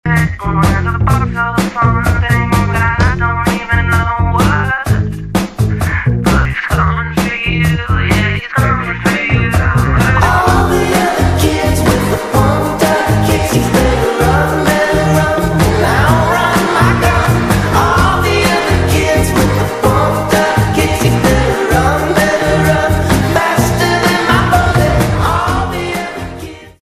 Going to the bottom of the phone, things that I don't